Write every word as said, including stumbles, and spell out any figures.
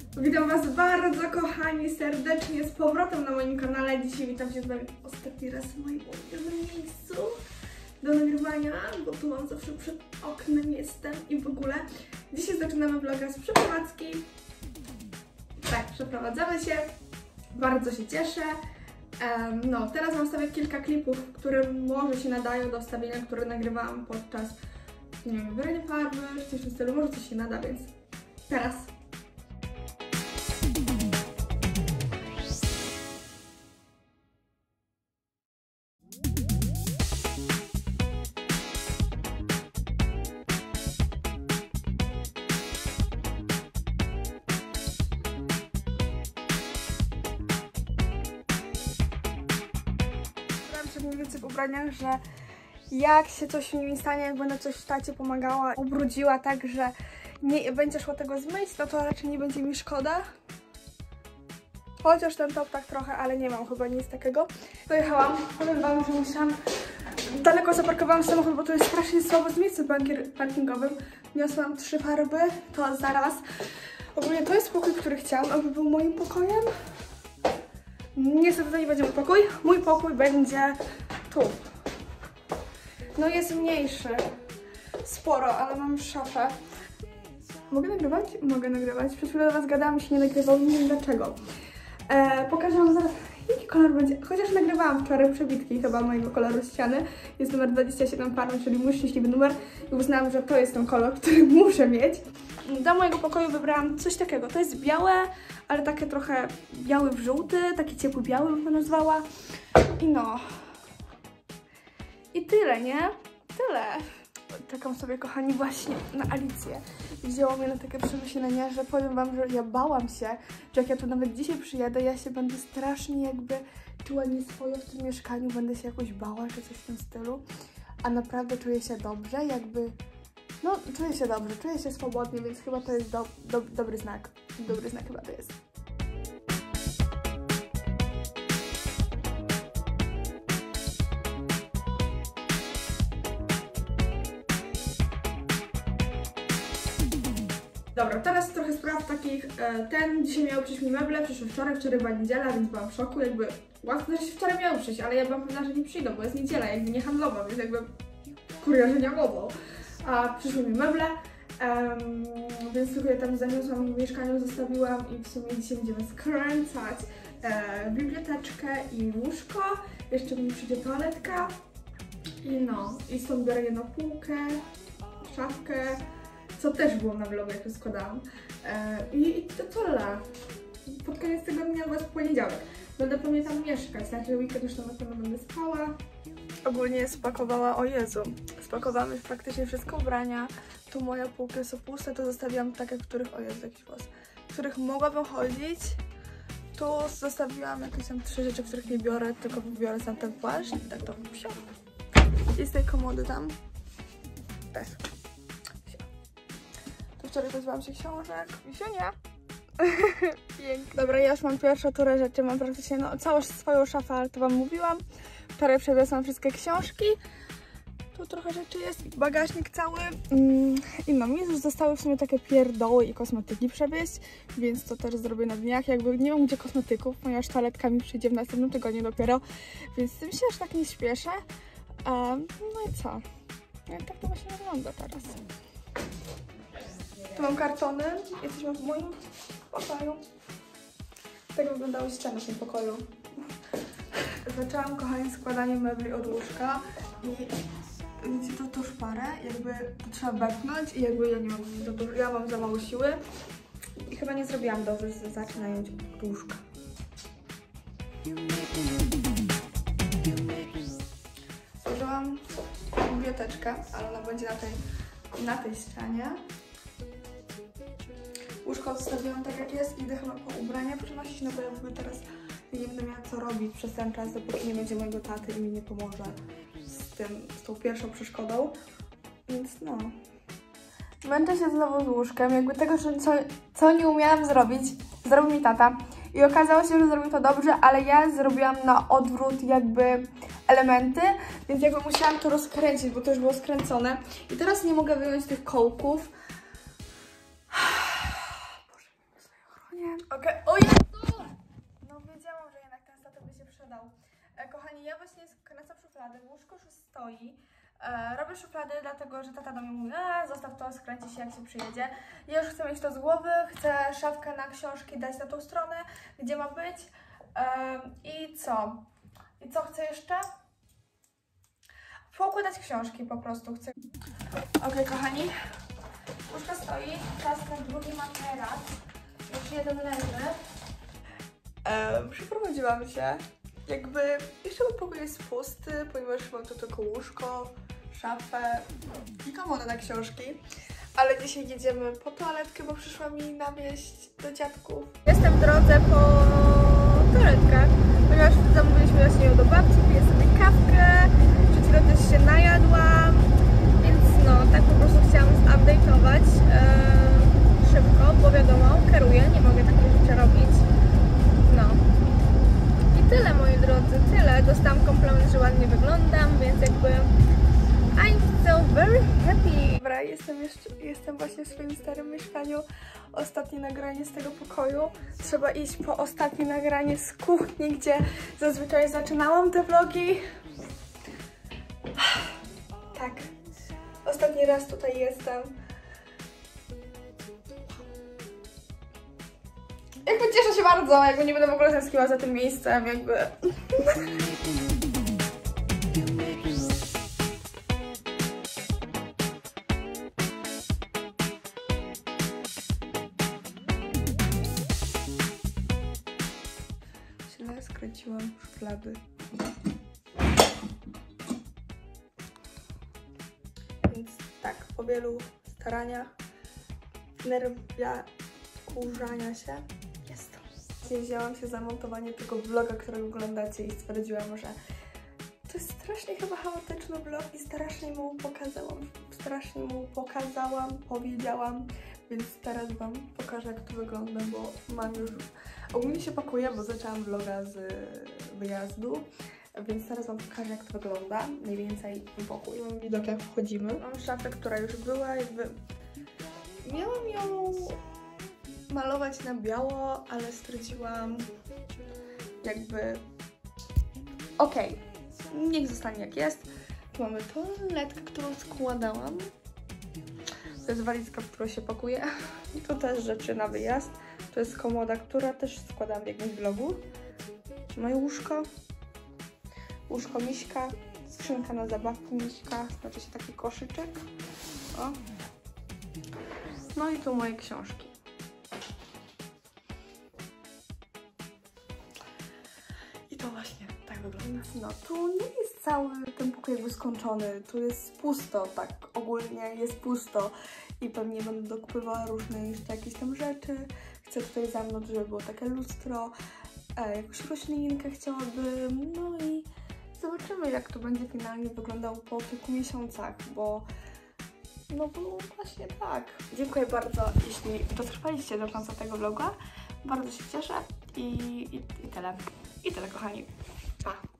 Witam Was bardzo kochani serdecznie z powrotem na moim kanale. Dzisiaj witam się z Wami ostatni raz w moim ulubionym miejscu do nagrywania, bo tu mam zawsze przed oknem jestem i w ogóle. Dzisiaj zaczynamy vloga z przeprowadzki. Tak, przeprowadzamy się. Bardzo się cieszę. Um, no, teraz Wam wstawię kilka klipów, które może się nadają do wstawienia, które nagrywałam podczas, nie wiem, wybierania farby, czy coś w tym stylu, może coś się nada, więc teraz. Mniej więcej w ubraniach, że jak się coś mi stanie, jak będę coś tacie pomagała, ubrudziła tak, że nie będzie szło tego zmyć, no to raczej nie będzie mi szkoda. Chociaż ten top tak trochę, ale nie mam chyba nic takiego. Dojechałam, powiem Wam, że musiałam, daleko zaparkowałam samochód, bo to jest strasznie słabo z miejscem parkingowym. Niosłam trzy farby, to zaraz. Ogólnie to jest pokój, który chciałam, aby był moim pokojem. Niestety to nie będzie mój pokój. Mój pokój będzie tu. No jest mniejszy. Sporo, ale mam szafę. Mogę nagrywać? Mogę nagrywać. Przed chwilą do Was gadałam i się nie nagrywał, nie wiem dlaczego. E, pokażę Wam zaraz, jaki kolor będzie. Chociaż nagrywałam wczoraj przebitki chyba mojego koloru ściany. Jest numer dwadzieścia siedem Farmy, czyli mój szczęśliwy numer. I uznałam, że to jest ten kolor, który muszę mieć. Do mojego pokoju wybrałam coś takiego. To jest białe, ale takie trochę biały w żółty, taki ciepły biały bym to nazwała. I no. I tyle, nie? Tyle. Czekam sobie, kochani, właśnie na Alicję. Wzięło mnie na takie przemyślenia, że powiem Wam, że ja bałam się, że jak ja tu nawet dzisiaj przyjadę, ja się będę strasznie jakby czuła nieswojo w tym mieszkaniu, będę się jakoś bała, czy coś w tym stylu. A naprawdę czuję się dobrze, jakby... No, czuję się dobrze, czuję się swobodnie, więc chyba to jest do, do, dobry znak. Dobry znak chyba to jest. Dobra, teraz trochę spraw takich. Ten dzisiaj miał przyjść mi meble, przyszły wczoraj, wczoraj była niedziela, więc byłam w szoku, jakby łatwo, że się wczoraj miały przyjść, ale ja byłam pewna, że nie przyjdą, bo jest niedziela, jakby nie handlowa, więc jakby kurierzy nie mogą. A przyszły mi meble, um, więc tylko je tam zaniosłam w mieszkaniu, zostawiłam i w sumie dzisiaj będziemy skręcać e, biblioteczkę i łóżko. Jeszcze mi przyjdzie toaletka i no, i stąd biorę jedną półkę, szafkę, co też było na vlogu, jak to składałam. E, i, I to tyle. Pod koniec tygodnia was w poniedziałek. Będę pewnie tam mieszkać, znaczy weekend już tam na pewno będę spała. Ogólnie spakowała, o Jezu, spakowałam już praktycznie wszystko ubrania. Tu moje półki są puste, to zostawiłam takie, w których, o Jezu, jakiś włos, w których mogłabym chodzić. Tu zostawiłam jakieś tam trzy rzeczy, w których nie biorę, tylko biorę sam ten płaszcz. Tak to wsio. I z tej komody tam też. Tu wczoraj pozbyłam się książek. Wisiunia. Pięknie. Dobra, ja już mam pierwszą turę rzeczy, mam praktycznie no, całą swoją szafę, ale to Wam mówiłam. Wczoraj przewiozłam wszystkie książki. Tu trochę rzeczy jest, bagażnik cały. Mm, I no, mi już zostały w sumie takie pierdoły i kosmetyki przewieźć, więc to też zrobię na dniach. Jakby nie mam gdzie kosmetyków, ponieważ toaletka mi przyjdzie w następnym tygodniu dopiero, więc z tym się aż tak nie śpieszę. Um, no i co? No i tak to właśnie wygląda teraz. Tu mam kartony, jesteśmy w moim pokoju. Tak wyglądały ściany w tym pokoju. Zaczęłam, kochani, składanie mebli od łóżka i widzicie, to tą szparę, jakby to trzeba wepchnąć i jakby ja nie mam, to, ja mam za mało siły i chyba nie zrobiłam dobrze zaczynając od łóżka. Złożyłam biblioteczkę, ale ona będzie na tej, na tej ścianie. Łóżko odstawiłam tak jak jest i idę chyba po ubrania przenosić, no bo ja w ogóle teraz nie będę miała co robić przez ten czas, dopóki nie będzie mojego taty i mi nie pomoże z tym, z tą pierwszą przeszkodą, więc no. Męczę się znowu z łóżkiem, jakby tego, co, co nie umiałam zrobić, zrobił mi tata i okazało się, że zrobił to dobrze, ale ja zrobiłam na odwrót jakby elementy, więc jakby musiałam to rozkręcić, bo to już było skręcone i teraz nie mogę wyjąć tych kołków. Boże, mi swoje ochronie. Okej, okay. O Jezu! No wiedziałam, że jednak ten statyw by się przydał. E, kochani, ja właśnie skręcam szuflady, łóżko już stoi. E, robię szuflady, dlatego że tata do mnie mówi, a zostaw to, skręci się jak się przyjedzie. Ja już chcę mieć to z głowy, chcę szafkę na książki dać na tą stronę, gdzie ma być. E, I co? I co chcę jeszcze? Poukładać książki po prostu chcę. Ok, kochani. Łóżko stoi, czas na drugi materac. Już jeden leży. E, przeprowadziłam się. Jakby jeszcze mój pokój jest pusty, ponieważ mam tu tylko łóżko, szafę i komodę na książki. Ale dzisiaj jedziemy po toaletkę, bo przyszła mi na wieść do dziadków. Jestem w drodze po toaletkach, ponieważ zamówiliśmy właśnie ją do babci, piję sobie kawkę, przed chwilą też się najadłam, więc no tak po prostu chciałam zupdate'ować e, szybko, bo wiadomo, kieruję, nie mogę takich rzeczy robić. No. I tyle, moi drodzy, tyle. Dostałam komplement, że ładnie wyglądam, więc jakby I'm so very happy. Dobra, jestem, jeszcze, jestem właśnie w swoim starym mieszkaniu. Ostatnie nagranie z tego pokoju. Trzeba iść po ostatnie nagranie z kuchni, gdzie zazwyczaj zaczynałam te vlogi. Tak. Ostatni raz tutaj jestem. Jakby cieszę się bardzo, jakby nie będę w ogóle tęskniła za tym miejscem, jakby. Źle skręciłam szuflady. Więc tak, po wielu staraniach, nerwia, kurzania się, jest to. Wzięłam się za montowanie tego vloga, którego oglądacie i stwierdziłam, że to jest strasznie chyba chaotyczny vlog i strasznie mu pokazałam, strasznie mu pokazałam, powiedziałam, więc teraz wam pokażę, jak to wygląda, bo mam już, ogólnie się pakuję, bo zaczęłam vloga z wyjazdu, więc teraz wam pokażę, jak to wygląda, mniej więcej pokój. Mam widok, jak wchodzimy. Mam szafę, która już była, jakby miałam ją malować na biało, ale stwierdziłam jakby okej, okay, niech zostanie jak jest. Tu mamy toaletkę, którą składałam. To jest walizka, w którą się pakuje. I tu też rzeczy na wyjazd. To jest komoda, która też składałam w jakimś vlogu. Moje łóżko. Łóżko Miśka. Skrzynka na zabawki Miśka. Znaczy się taki koszyczek. O. No i tu moje książki. To właśnie tak wygląda. No, tu nie jest cały ten pokój jakby skończony, tu jest pusto, tak ogólnie jest pusto i pewnie będę dokupywała różne jeszcze jakieś tam rzeczy. Chcę tutaj zamknąć, żeby było takie lustro, e, jakąś roślinkę chciałabym, no i zobaczymy, jak to będzie finalnie wyglądało po kilku miesiącach, bo no bo właśnie tak. Dziękuję bardzo, jeśli dotrwaliście do końca tego vloga, bardzo się cieszę i, i, i tyle. I tyle, kochani. Pa!